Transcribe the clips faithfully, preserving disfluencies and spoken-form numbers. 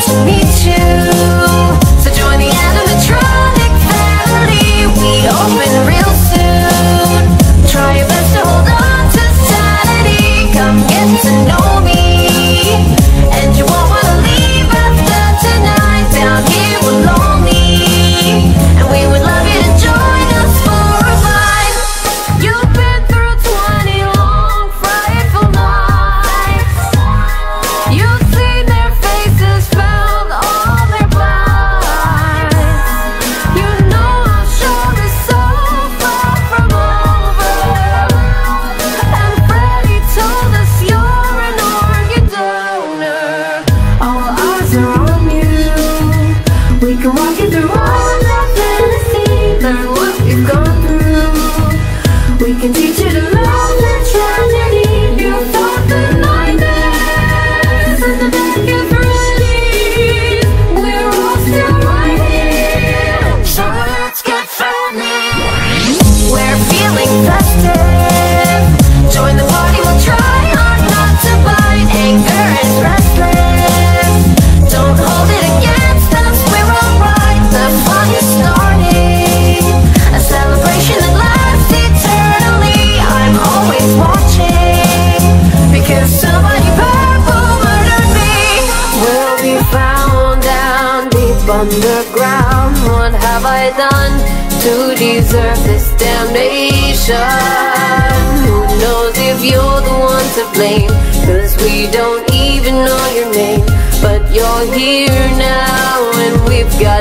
to meet you. So join the animatronic family. We open real soon. Try your best to hold on to sanity. Come get to know me, and you won't wanna leave after tonight. Down here we're lonely, and we would love you to join us for a ride. You've been through twenty long frightful nights. You've seen their faces, felt all their blights. You know our show is so far from over, and Freddie told us you're an organ donor. All eyes are on you. We can walk you through all that fantasy, learn what we've gone through. We can teach you to love the tragedy. You thought the nightmares and the biggest remedies. We're all still right here, so let's get funny. We're feeling festive. Join the party, we'll try hard not to bite. Anger is restless. Don't hold it against us, we're alright. The fun is starting, a celebration that lasts eternally. I'm always watching, because somebody purple murdered me. We'll be found down deep underground. What have I done to deserve this damnation? Who knows if you're the one to blame, cause we don't even know your name. But you're here now, and we've got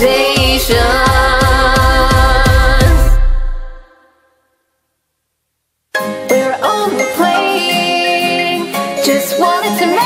temptations. We're only playing, just wanted to